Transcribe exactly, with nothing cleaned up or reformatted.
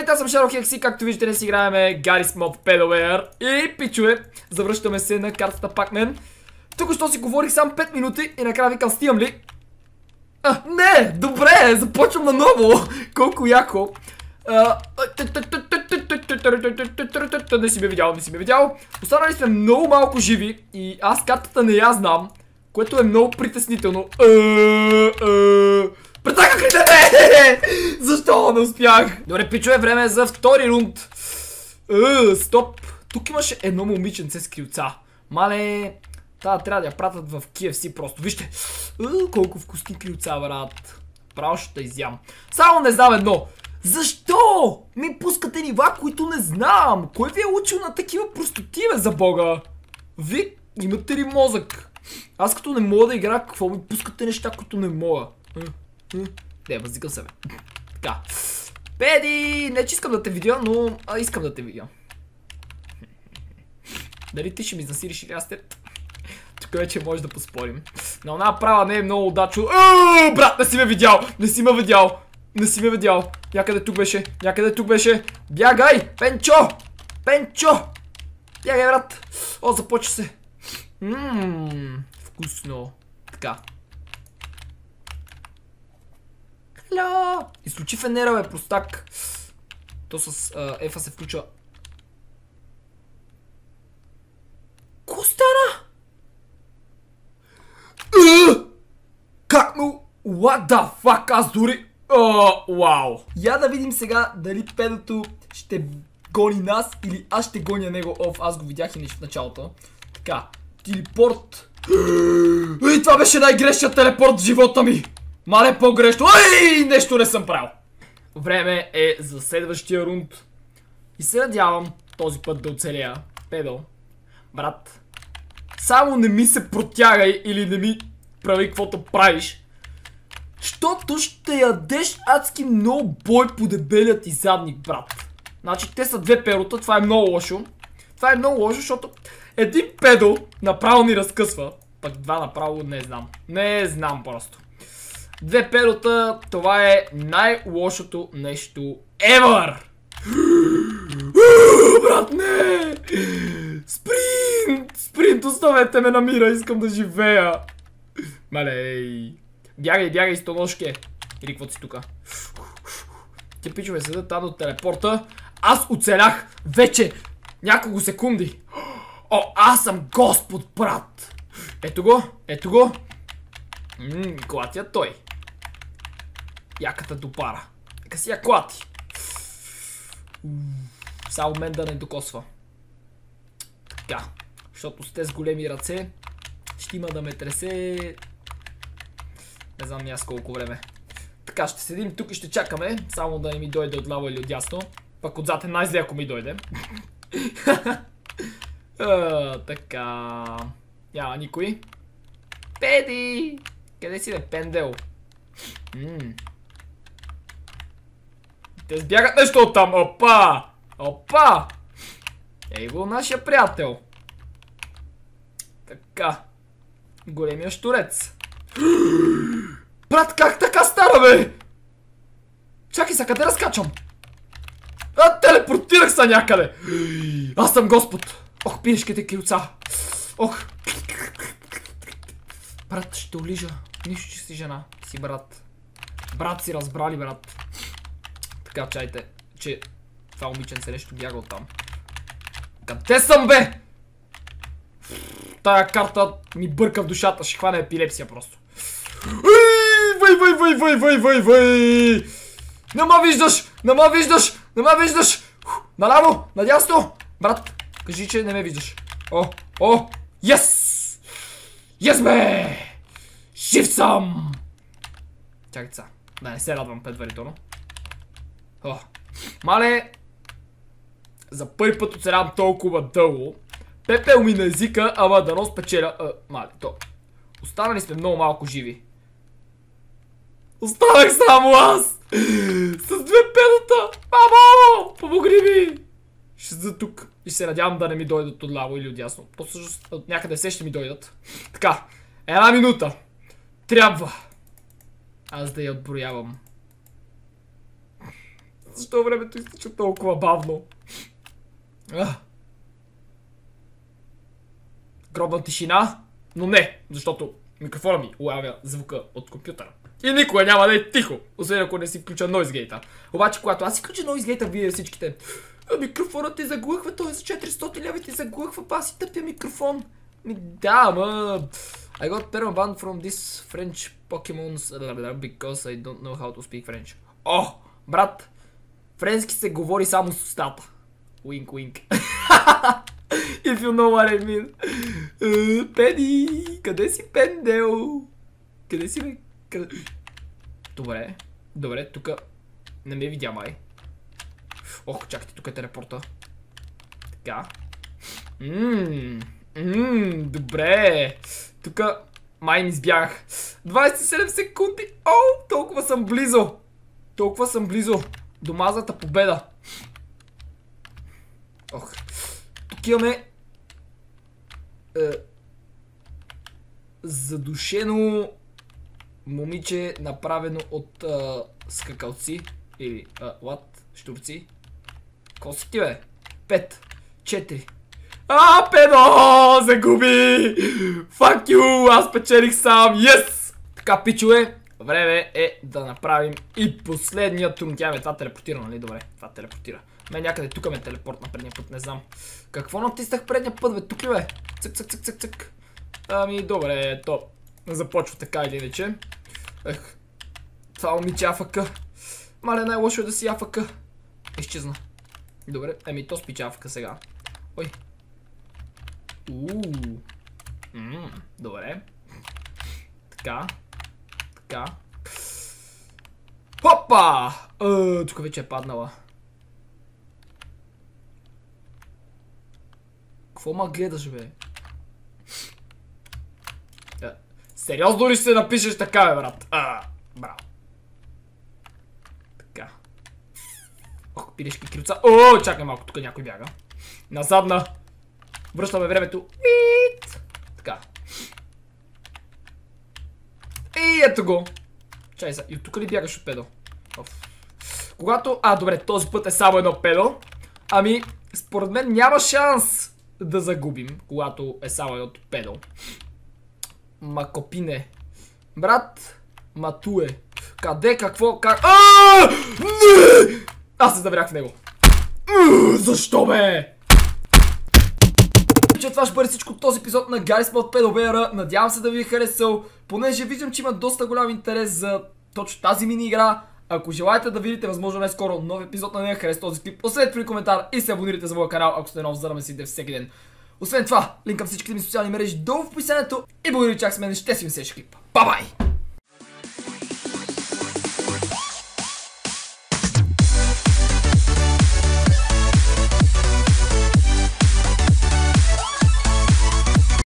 Здравейте, аз съм Шерлок Екс и както виждате, днес играеме Garry's Mod Pedowear. И пичове, завръщаме се на картата Pac-Man. Тук що си говорих само пет минути и накрая викам, стигам ли? А, не, добре, започвам наново. Колко яко. Не си ме видял, не си ме видял. Останали сме много малко живи и аз картата не я знам, което е много притеснително. Претаках ли тебе? Защо не успях? Добре, пичове, време е за втори рунд. Е, стоп. Тук имаше едно момиченце с крилца. Мале, тази трябва да я пратят в Кей Еф Си просто. Вижте, е, колко вкусни крилца, брат. Право ще те изям. Само не знам едно. Защо ми пускате нива, които не знам? Кой ви е учил на такива простоти, бе, за бога? Ви имате ли мозък? Аз като не мога да игра, какво ми пускате неща, които не мога? Не, въздигам се, бе. Така. Педи! Не че искам да те видя, но а, искам да те видя. Дали ти ще ми изнасилиш или аз те? Тук вече може да поспорим. Но една права не е много удачно. Оооо, брат, не си ме видял! Не си ме видял! Не си ме видял! Някъде тук беше! Някъде тук беше! Бягай! Пенчо! Пенчо! Бягай, брат! О, започва се! Ммм, вкусно! Така. Хело! Изключи фенера, бе, простак. То с Ефа се включва. Ко стана? Как му? What the fuck? Аз дори... Вау! Я да видим сега дали педото ще гони нас или аз ще гоня него. Оф, аз го видях и в началото. Така, телепорт. И това беше най-грешният телепорт в живота ми. Мале по-грешно. Ай, нещо не съм правил. Време е за следващия рунд. И се надявам този път да оцелея. Педо, брат, само не ми се протягай или не ми прави каквото правиш. Щото ще ядеш адски много бой по дебелият и задник, брат. Значи те са две перота, това е много лошо. Това е много лошо, защото един педо направо ни разкъсва. Пък два направо не знам. Не знам просто. Две перота, това е най-лошото нещо ever! Брат, не! Спринт! Спринт, оставете ме на мира, искам да живея! Малей! Бягай, бягай, стоношке! Или какво си тука? Те пичове седат там до телепорта. Аз оцелях вече няколко секунди. О, аз съм Господ, брат! Ето го, ето го. Ммм, клатя той. Яката допара. Нека си я клати. Само мен да не докосва. Така. Защото сте с големи ръце. Ще има да ме тресе. Не знам ни аз колко време. Така, ще седим тук и ще чакаме. Само да не ми дойде от ляво или от дясно. Пък отзад е най-зле, ако ми дойде. а, така. Няма никой. Педи! Къде си, бе, пендел? Ммм. Те сбягат нещо оттам. Опа! Опа! Ей го, нашия приятел. Така. Големия щурец. Брат, как така стара, бе? Чакай са, къде разкачвам? А, телепортирах са някъде. Аз съм Господ. Ох, пинешките крилца. Ох. Брат, ще олижа. Нищо, че си жена. Си брат. Брат, си разбрали, брат. Така, чайте, че това момиченце нещо бяга оттам. Къде съм, бе? Тая карта ми бърка в душата. Ще хване епилепсия просто. Въй, въй, въй, въй, въй, въй, въй! Не ма виждаш! Не ма виждаш! Не ма виждаш! Наляво! Надясно! Брат, кажи, че не ме виждаш. О! О! Йес! Йес, бе! Жив съм! Чакай са. Да, не се радвам предварително. О! Мале! За първи път оцелявам толкова дълго. Пепел ми на езика, ама дано спечеля. А, мале, то. Останали сме много малко живи. Останах само аз! С две педата! Мамо! Помогни ми! Ще за тук. И се надявам да не ми дойдат от ляво или от дясно. То всъщност от някъде все ще ми дойдат. Така. Една минута. Трябва. Аз да я отброявам. защо времето изтича толкова бавно. Ах. Гробна тишина, но не, защото микрофона ми улавя звука от компютъра. И никога няма да е тихо, освен ако не си включа NoiseGate. Обаче, когато аз си включа NoiseGate, вие всичките: микрофонът ти заглъхва, той е за четиристотин лева и ти заглъхва, па си тъпя микрофон. Ми да, ма... I got permaban from this French Pokemons because I don't know how to speak French. О, брат, френски се говори само с устата. Wink, wink. If you know what I mean. Uh, Педи, къде си, пендел? Къде си, бе? Къде... Добре, добре, тук не ме видя, май. Ох, чакайте, тук е телепорта. Така. Ммм, ммм, добре. Тук май ми избягах. двайсет и седем секунди. О, толкова съм близо. Толкова съм близо до мазната победа. Ох. Тук имаме е, задушено момиче, направено от е, скакалци. Или, е, лад, щурци. Ко си ти, бе? пет, четири. А, педо! Загуби! Fuck you! Аз печелих сам! Yes! Така, пичове, време е да направим и последния турн. Тя ме това телепортира, нали? Добре, това телепортира. Мен някъде тук ме телепорт на предния път, не знам. Какво натиснах предния път, бе? Тук ли, бе? Цък, цък, цък, цък, цък. Ами, добре, то започва така или иначе. Ех, това момиче АФК. Мале, най-лошо е да си АФК. Изчезна. Добре, еми, то спича АФК сега. Ой. Ууу. Ммм, добре. Така. Така. Хопа! Е, тук вече е паднала. Какво ма гледаш, бе? Е, сериозно ли ще се напишеш така, бе, брат? А, браво. Така. Ох, пилешки крилца. О, чакай малко, тук някой бяга. Назадна. Връщаме времето. Ит! Така. И ето го. Чай са. И от тук ли бягаш от педо? Оф. Когато... А, добре, този път е само едно педо. Ами, според мен няма шанс да загубим, когато е само едно педо. Макопине. Брат, матуе. Къде, какво, как... Аааа! Не! Аз се заврях в него. Защо, бе? Че това ще бъде всичко от този епизод на Garry's Mod PedoVR. Надявам се да ви е харесал, понеже виждам, че има доста голям интерес за точно тази мини игра. Ако желаете да видите възможно най-скоро нов епизод на нея, харесайте този клип, оставете при коментар и се абонирайте за моя канал, ако сте нов, за да ме следите всеки ден. Освен това, линк към всичките ми социални мрежи долу в описанието и благодаря, че чак с мен, ще си ми следващия клип. Ба-бай!